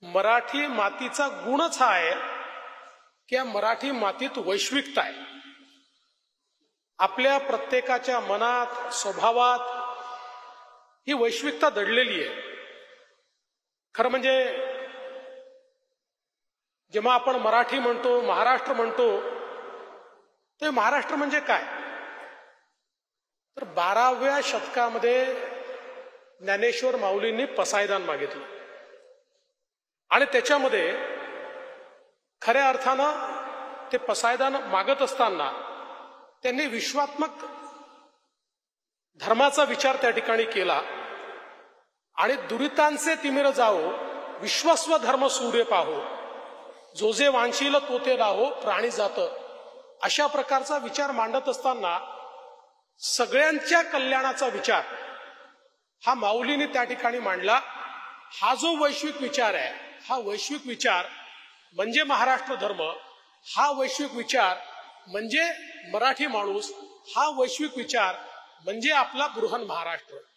मराठी मातीचा गुणच हा आहे की या मराठी मातीत वैश्विकता आहे. आपल्या प्रत्येकाच्या मनात, स्वभावात ही वैश्विकता दडलेली आहे. खरं म्हणजे जेव्हा आपण मराठी म्हणतो, महाराष्ट्र म्हणतो, तर महाराष्ट्र म्हणजे काय? तर 12व्या शतकामध्ये ज्ञानेश्वर माऊलींनी पसायदान मागितलं आणि त्याच्यामध्ये खऱ्या अर्थानं ते पसायदान मागत असताना त्यांनी विश्वात्मक धर्माचा विचार त्या ठिकाणी केला आणि दुरितांचे तिमिर जाओ, विश्वस्व धर्म सूर्य पाहो, जो जे वांशील तो ते राहो, प्राणी जात, अशा प्रकारचा विचार मांडत असताना सगळ्यांच्या कल्याणाचा विचार हा माऊलीने त्या ठिकाणी मांडला. हा जो वैश्विक विचार आहे, हा वैश्विक विचार म्हणजे महाराष्ट्र धर्म, हा वैश्विक विचार म्हणजे मराठी माणूस, हा वैश्विक विचार म्हणजे आपला बृहन महाराष्ट्र.